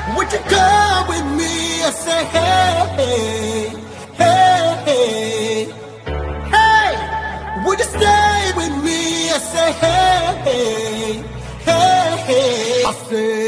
Would you come with me and say, hey, hey, hey, hey? Would you stay with me and say, hey, hey, hey, hey? I say,